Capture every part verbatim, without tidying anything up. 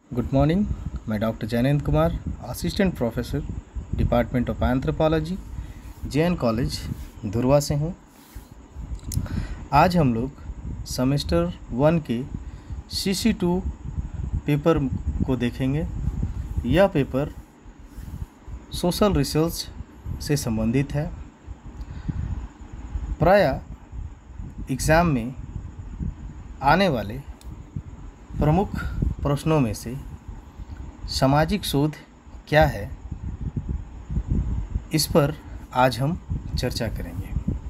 Good morning. मैं doctor Jainendra Kumar, assistant professor, department of anthropology, J N college Dhurwa से हूँ। आज हम लोग सेमेस्टर वन के सी सी टू पेपर को देखेंगे। यह पेपर सोशल रिसर्च से संबंधित है। प्रायः एग्ज़ाम में आने वाले प्रमुख प्रश्नों में से सामाजिक शोध क्या है, इस पर आज हम चर्चा करेंगे।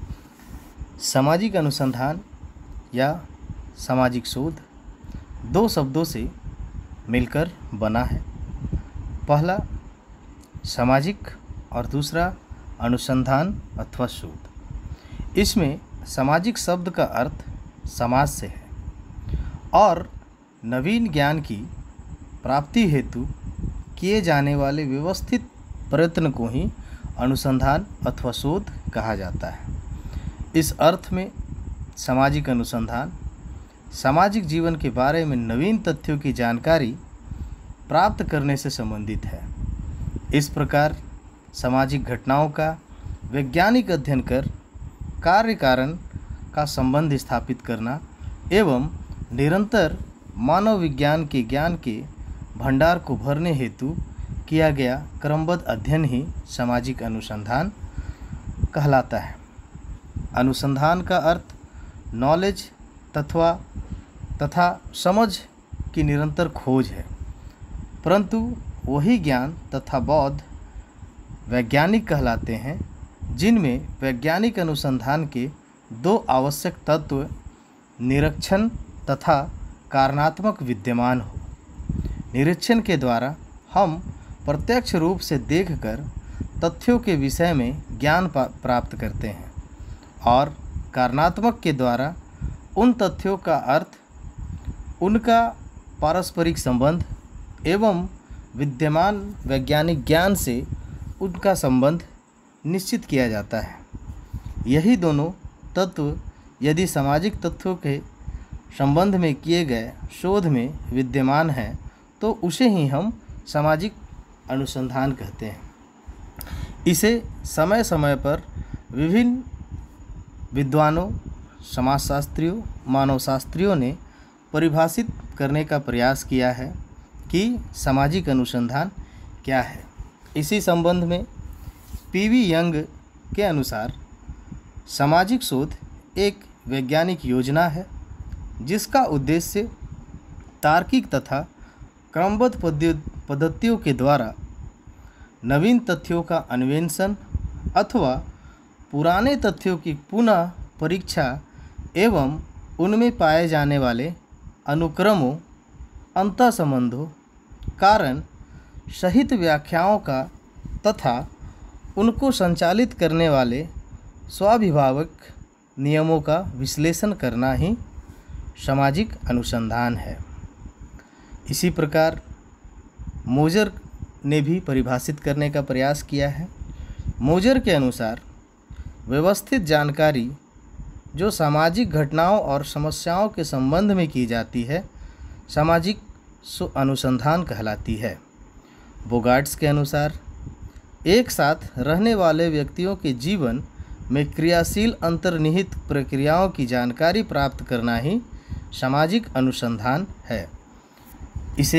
सामाजिक अनुसंधान या सामाजिक शोध दो शब्दों से मिलकर बना है। पहला सामाजिक और दूसरा अनुसंधान अथवा शोध। इसमें सामाजिक शब्द का अर्थ समाज से है और नवीन ज्ञान की प्राप्ति हेतु किए जाने वाले व्यवस्थित प्रयत्न को ही अनुसंधान अथवा शोध कहा जाता है। इस अर्थ में सामाजिक अनुसंधान सामाजिक जीवन के बारे में नवीन तथ्यों की जानकारी प्राप्त करने से संबंधित है। इस प्रकार सामाजिक घटनाओं का वैज्ञानिक अध्ययन कर कार्य कारण का संबंध स्थापित करना एवं निरंतर मानव विज्ञान के ज्ञान के भंडार को भरने हेतु किया गया क्रमबद्ध अध्ययन ही सामाजिक अनुसंधान कहलाता है। अनुसंधान का अर्थ नॉलेज तथा तथा समझ की निरंतर खोज है, परंतु वही ज्ञान तथा बौद्ध वैज्ञानिक कहलाते हैं जिनमें वैज्ञानिक अनुसंधान के दो आवश्यक तत्व निरीक्षण तथा कारणात्मक विद्यमान हो। निरीक्षण के द्वारा हम प्रत्यक्ष रूप से देखकर तथ्यों के विषय में ज्ञान प्राप्त करते हैं और कारणात्मक के द्वारा उन तथ्यों का अर्थ, उनका पारस्परिक संबंध एवं विद्यमान वैज्ञानिक ज्ञान से उनका संबंध निश्चित किया जाता है। यही दोनों तत्व यदि सामाजिक तत्वों के संबंध में किए गए शोध में विद्यमान है तो उसे ही हम सामाजिक अनुसंधान कहते हैं। इसे समय समय पर विभिन्न विद्वानों, समाजशास्त्रियों, मानवशास्त्रियों ने परिभाषित करने का प्रयास किया है कि सामाजिक अनुसंधान क्या है। इसी संबंध में पी वी यंग के अनुसार सामाजिक शोध एक वैज्ञानिक योजना है जिसका उद्देश्य तार्किक तथा क्रमबद्ध पद्धतियों के द्वारा नवीन तथ्यों का अन्वेषण अथवा पुराने तथ्यों की पुनः परीक्षा एवं उनमें पाए जाने वाले अनुक्रमों, अंतःसंबंधों, कारण सहित व्याख्याओं का तथा उनको संचालित करने वाले स्वाभिभावक नियमों का विश्लेषण करना ही सामाजिक अनुसंधान है। इसी प्रकार मोजर ने भी परिभाषित करने का प्रयास किया है। मोजर के अनुसार व्यवस्थित जानकारी जो सामाजिक घटनाओं और समस्याओं के संबंध में की जाती है सामाजिक अनुसंधान कहलाती है। बोगार्ट्स के अनुसार एक साथ रहने वाले व्यक्तियों के जीवन में क्रियाशील अंतर्निहित प्रक्रियाओं की जानकारी प्राप्त करना ही सामाजिक अनुसंधान है। इसे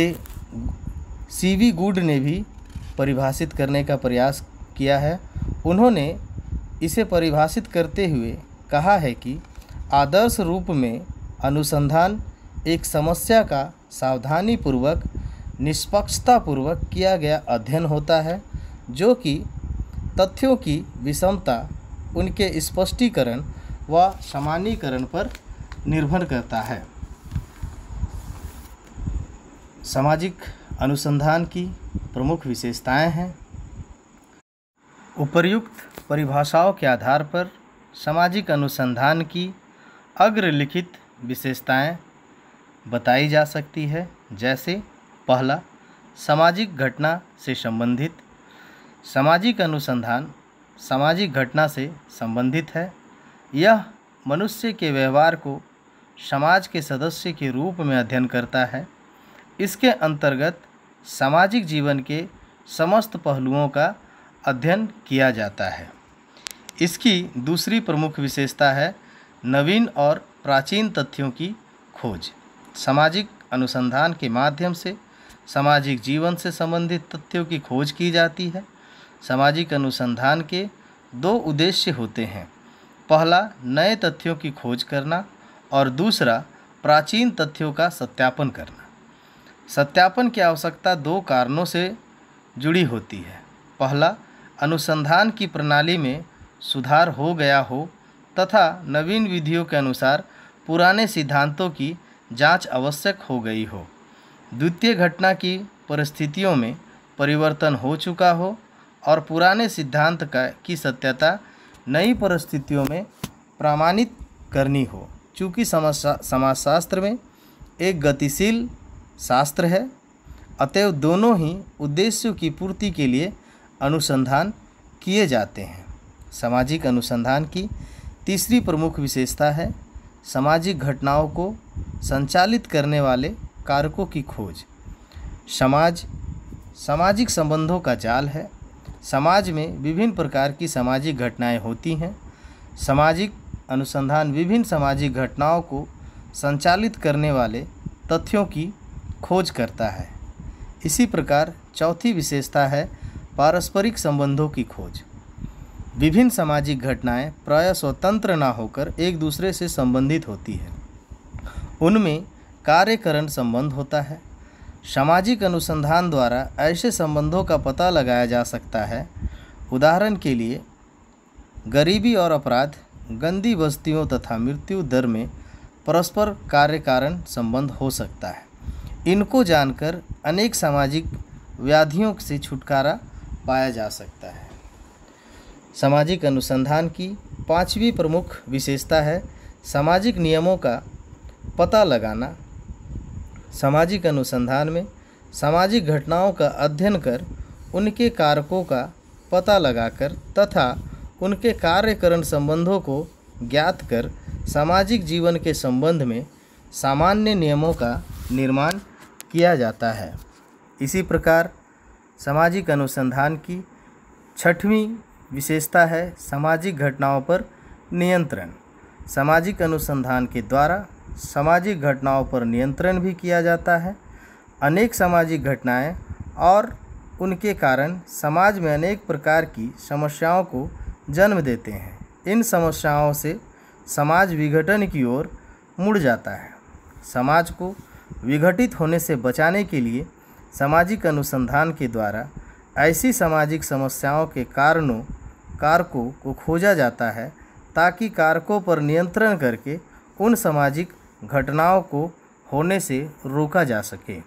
सी वी गुड ने भी परिभाषित करने का प्रयास किया है। उन्होंने इसे परिभाषित करते हुए कहा है कि आदर्श रूप में अनुसंधान एक समस्या का सावधानीपूर्वक, निष्पक्षतापूर्वक किया गया अध्ययन होता है जो कि तथ्यों की विषमता, उनके स्पष्टीकरण व सामान्यीकरण पर निर्भर करता है। सामाजिक अनुसंधान की प्रमुख विशेषताएं हैं। उपर्युक्त परिभाषाओं के आधार पर सामाजिक अनुसंधान की अग्रलिखित विशेषताएं बताई जा सकती है। जैसे पहला, सामाजिक घटना से संबंधित। सामाजिक अनुसंधान सामाजिक घटना से संबंधित है। यह मनुष्य के व्यवहार को समाज के सदस्य के रूप में अध्ययन करता है। इसके अंतर्गत सामाजिक जीवन के समस्त पहलुओं का अध्ययन किया जाता है। इसकी दूसरी प्रमुख विशेषता है नवीन और प्राचीन तथ्यों की खोज। सामाजिक अनुसंधान के माध्यम से सामाजिक जीवन से संबंधित तथ्यों की खोज की जाती है। सामाजिक अनुसंधान के दो उद्देश्य होते हैं। पहला नए तथ्यों की खोज करना और दूसरा प्राचीन तथ्यों का सत्यापन करना। सत्यापन की आवश्यकता दो कारणों से जुड़ी होती है। पहला, अनुसंधान की प्रणाली में सुधार हो गया हो तथा नवीन विधियों के अनुसार पुराने सिद्धांतों की जांच आवश्यक हो गई हो। द्वितीय, घटना की परिस्थितियों में परिवर्तन हो चुका हो और पुराने सिद्धांत का की सत्यता नई परिस्थितियों में प्रमाणित करनी हो। चूँकि समाजशास्त्र में एक गतिशील शास्त्र है, अतएव दोनों ही उद्देश्यों की पूर्ति के लिए अनुसंधान किए जाते हैं। सामाजिक अनुसंधान की तीसरी प्रमुख विशेषता है सामाजिक घटनाओं को संचालित करने वाले कारकों की खोज। समाज सामाजिक संबंधों का जाल है। समाज में विभिन्न प्रकार की सामाजिक घटनाएं होती हैं। सामाजिक अनुसंधान विभिन्न सामाजिक घटनाओं को संचालित करने वाले तथ्यों की खोज करता है। इसी प्रकार चौथी विशेषता है पारस्परिक संबंधों की खोज। विभिन्न सामाजिक घटनाएं प्रायः स्वतंत्र न होकर एक दूसरे से संबंधित होती है। उनमें कार्यकरण संबंध होता है। सामाजिक अनुसंधान द्वारा ऐसे संबंधों का पता लगाया जा सकता है। उदाहरण के लिए गरीबी और अपराध, गंदी बस्तियों तथा मृत्यु दर में परस्पर कार्यकारण संबंध हो सकता है। इनको जानकर अनेक सामाजिक व्याधियों से छुटकारा पाया जा सकता है। सामाजिक अनुसंधान की पांचवी प्रमुख विशेषता है सामाजिक नियमों का पता लगाना। सामाजिक अनुसंधान में सामाजिक घटनाओं का अध्ययन कर उनके कारकों का पता लगाकर तथा उनके कार्यकरण संबंधों को ज्ञात कर सामाजिक जीवन के संबंध में सामान्य नियमों का निर्माण किया जाता है। इसी प्रकार सामाजिक अनुसंधान की छठवीं विशेषता है सामाजिक घटनाओं पर नियंत्रण। सामाजिक अनुसंधान के द्वारा सामाजिक घटनाओं पर नियंत्रण भी किया जाता है। अनेक सामाजिक घटनाएं और उनके कारण समाज में अनेक प्रकार की समस्याओं को जन्म देते हैं। इन समस्याओं से समाज विघटन की ओर मुड़ जाता है। समाज को विघटित होने से बचाने के लिए सामाजिक अनुसंधान के द्वारा ऐसी सामाजिक समस्याओं के कारणों कारकों को खोजा जाता है ताकि कारकों पर नियंत्रण करके उन सामाजिक घटनाओं को होने से रोका जा सके।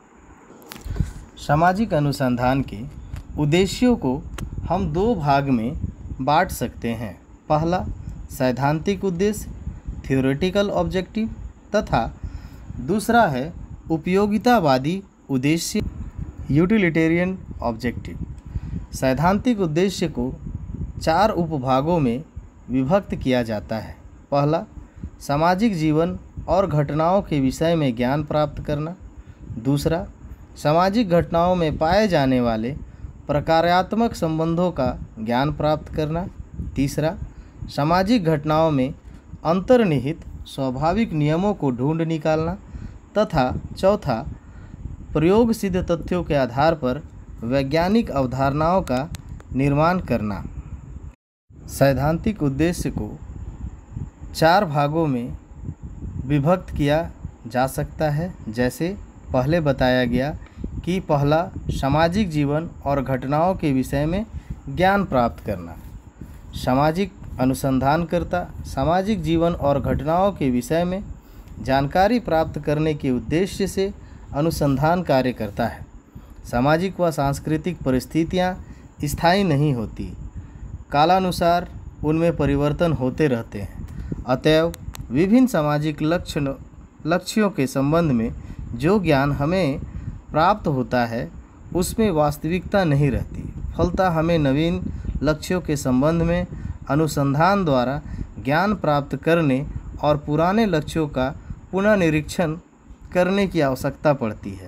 सामाजिक अनुसंधान के उद्देश्यों को हम दो भाग में बांट सकते हैं। पहला सैद्धांतिक उद्देश्य थ्योरेटिकल ऑब्जेक्टिव तथा दूसरा है उपयोगितावादी उद्देश्य यूटिलिटेरियन ऑब्जेक्टिव। सैद्धांतिक उद्देश्य को चार उपभागों में विभक्त किया जाता है। पहला सामाजिक जीवन और घटनाओं के विषय में ज्ञान प्राप्त करना। दूसरा सामाजिक घटनाओं में पाए जाने वाले प्रकार्यात्मक संबंधों का ज्ञान प्राप्त करना। तीसरा सामाजिक घटनाओं में अंतर्निहित स्वाभाविक नियमों को ढूंढ निकालना तथा चौथा प्रयोग सिद्ध तथ्यों के आधार पर वैज्ञानिक अवधारणाओं का निर्माण करना। सैद्धांतिक उद्देश्य को चार भागों में विभक्त किया जा सकता है। जैसे पहले बताया गया कि पहला सामाजिक जीवन और घटनाओं के विषय में ज्ञान प्राप्त करना। सामाजिक अनुसंधानकर्ता सामाजिक जीवन और घटनाओं के विषय में जानकारी प्राप्त करने के उद्देश्य से अनुसंधान कार्य करता है। सामाजिक व सांस्कृतिक परिस्थितियाँ स्थायी नहीं होती, कालानुसार उनमें परिवर्तन होते रहते हैं। अतएव विभिन्न सामाजिक लक्ष्य लक्ष्यों के संबंध में जो ज्ञान हमें प्राप्त होता है उसमें वास्तविकता नहीं रहती। फलतः हमें नवीन लक्ष्यों के संबंध में अनुसंधान द्वारा ज्ञान प्राप्त करने और पुराने लक्ष्यों का पुनः निरीक्षण करने की आवश्यकता पड़ती है।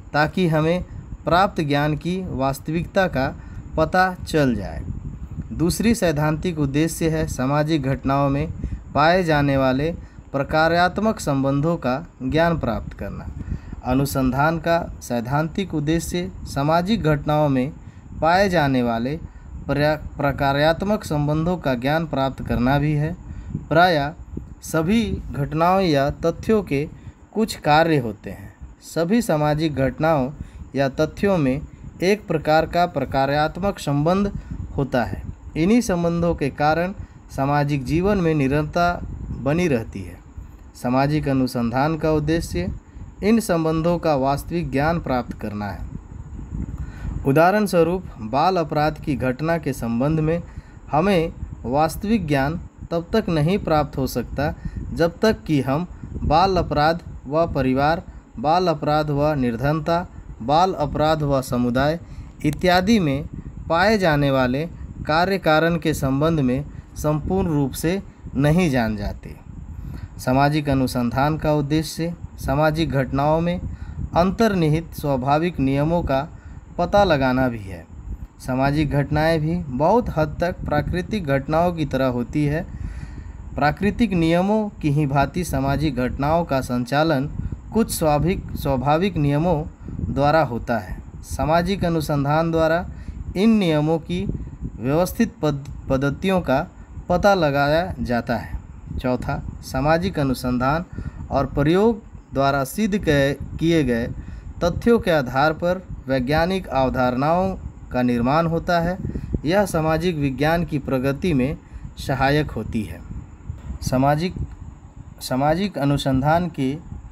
ताकि हमें प्राप्त ज्ञान की वास्तविकता का पता चल जाए। दूसरी सैद्धांतिक उद्देश्य है सामाजिक घटनाओं में पाए जाने वाले प्रकार्यात्मक संबंधों का ज्ञान प्राप्त करना। अनुसंधान का सैद्धांतिक उद्देश्य सामाजिक घटनाओं में पाए जाने वाले प्रकार्यात्मक संबंधों का ज्ञान प्राप्त करना भी है। प्रायः सभी घटनाओं या तथ्यों के कुछ कार्य होते हैं। सभी सामाजिक घटनाओं या तथ्यों में एक प्रकार का प्रकार्यात्मक संबंध होता है। इन्हीं संबंधों के कारण सामाजिक जीवन में निरंतरता बनी रहती है। सामाजिक अनुसंधान का उद्देश्य इन संबंधों का वास्तविक ज्ञान प्राप्त करना है। उदाहरण स्वरूप बाल अपराध की घटना के संबंध में हमें वास्तविक ज्ञान तब तक नहीं प्राप्त हो सकता जब तक कि हम बाल अपराध व परिवार, बाल अपराध व निर्धनता, बाल अपराध व समुदाय इत्यादि में पाए जाने वाले कार्य कारण के संबंध में संपूर्ण रूप से नहीं जान जाते। सामाजिक अनुसंधान का उद्देश्य सामाजिक घटनाओं में अंतर्निहित स्वाभाविक नियमों का पता लगाना भी है। सामाजिक घटनाएं भी बहुत हद तक प्राकृतिक घटनाओं की तरह होती है। प्राकृतिक नियमों की ही भांति सामाजिक घटनाओं का संचालन कुछ स्वाभाविक स्वाभाविक नियमों द्वारा होता है। सामाजिक अनुसंधान द्वारा इन नियमों की व्यवस्थित पद्धतियों का पता लगाया जाता है। चौथा, सामाजिक अनुसंधान और प्रयोग द्वारा सिद्ध किए गए तथ्यों के आधार पर वैज्ञानिक अवधारणाओं का निर्माण होता है। यह सामाजिक विज्ञान की प्रगति में सहायक होती है। सामाजिक सामाजिक अनुसंधान के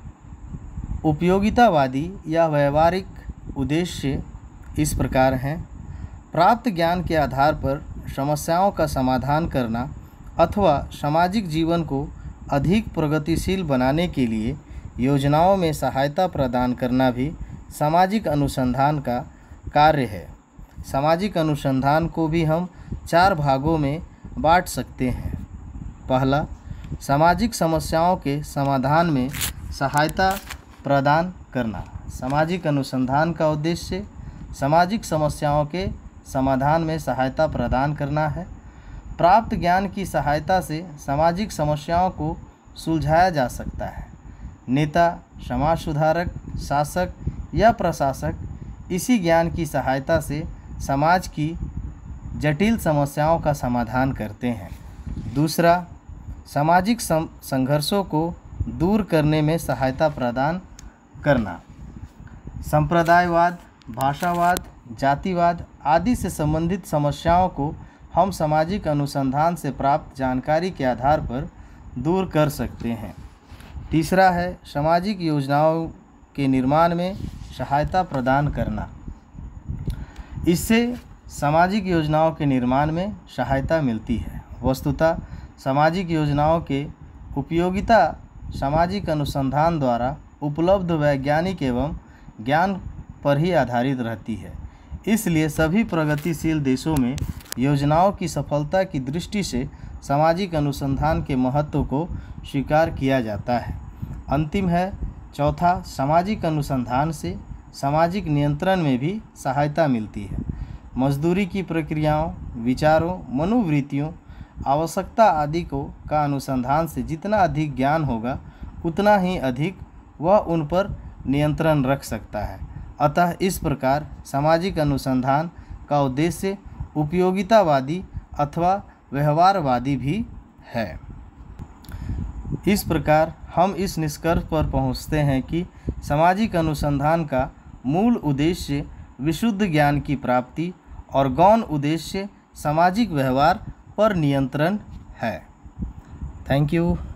उपयोगितावादी या व्यवहारिक उद्देश्य इस प्रकार हैं। प्राप्त ज्ञान के आधार पर समस्याओं का समाधान करना अथवा सामाजिक जीवन को अधिक प्रगतिशील बनाने के लिए योजनाओं में सहायता प्रदान करना भी सामाजिक अनुसंधान का कार्य है। सामाजिक अनुसंधान को भी हम चार भागों में बांट सकते हैं। पहला, सामाजिक समस्याओं के समाधान में सहायता प्रदान करना। सामाजिक अनुसंधान का उद्देश्य सामाजिक समस्याओं के समाधान में सहायता प्रदान करना है। प्राप्त ज्ञान की सहायता से सामाजिक समस्याओं को सुलझाया जा सकता है। नेता, समाज सुधारक, शासक या प्रशासक इसी ज्ञान की सहायता से समाज की जटिल समस्याओं का समाधान करते हैं। दूसरा, सामाजिक संघर्षों को दूर करने में सहायता प्रदान करना। संप्रदायवाद, भाषावाद, जातिवाद आदि से संबंधित समस्याओं को हम सामाजिक अनुसंधान से प्राप्त जानकारी के आधार पर दूर कर सकते हैं। तीसरा है सामाजिक योजनाओं के निर्माण में सहायता प्रदान करना। इससे सामाजिक योजनाओं के निर्माण में सहायता मिलती है। वस्तुतः सामाजिक योजनाओं के उपयोगिता सामाजिक अनुसंधान द्वारा उपलब्ध वैज्ञानिक एवं ज्ञान पर ही आधारित रहती है। इसलिए सभी प्रगतिशील देशों में योजनाओं की सफलता की दृष्टि से सामाजिक अनुसंधान के महत्व को स्वीकार किया जाता है। अंतिम है चौथा, सामाजिक अनुसंधान से सामाजिक नियंत्रण में भी सहायता मिलती है। मजदूरी की प्रक्रियाओं, विचारों, मनोवृत्तियों, आवश्यकता आदि को का अनुसंधान से जितना अधिक ज्ञान होगा उतना ही अधिक वह उन पर नियंत्रण रख सकता है। अतः इस प्रकार सामाजिक अनुसंधान का उद्देश्य उपयोगितावादी अथवा व्यवहारवादी भी है। इस प्रकार हम इस निष्कर्ष पर पहुँचते हैं कि सामाजिक अनुसंधान का मूल उद्देश्य विशुद्ध ज्ञान की प्राप्ति और गौण उद्देश्य सामाजिक व्यवहार पर नियंत्रण है। Thank you.